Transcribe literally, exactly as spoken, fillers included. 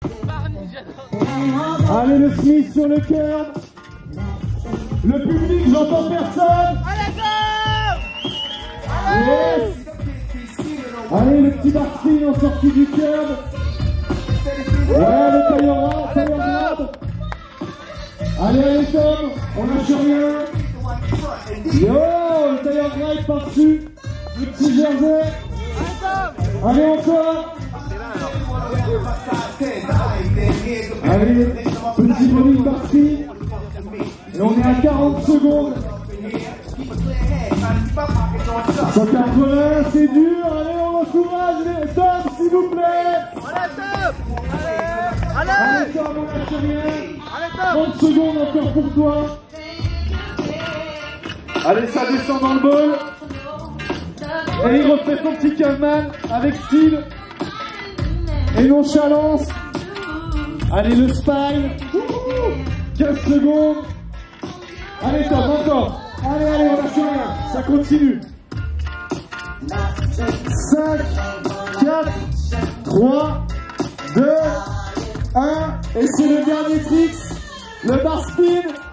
Allez, le Smith sur le curb. Le public, j'entends personne. Allez, go! Yes. Allez, le petit Barcine en sortie du curb. Ouais, le tailleur rad, tailleur rad. Allez, allez, Tom, on lâche rien. Yo, le tailleur rad par-dessus. Le petit jersey. Allez, encore. Allez, petit volume par-ci. Et on est à quarante secondes. cent quatre-vingts, c'est dur. Allez, on encourage les Tom, s'il vous plaît. Allez, Tom! Allez! Allez, Tom, on lâche rien. Allez, Tom! trente secondes encore pour toi. Allez, ça descend dans le bol. Et il refait son petit caveman avec style et nonchalance. Allez, le spine. quinze secondes. Allez, Tom, encore. Allez, allez, on lâche rien. Ça continue. cinq, quatre, trois, deux, un. Et c'est le dernier trick. Le bar spin.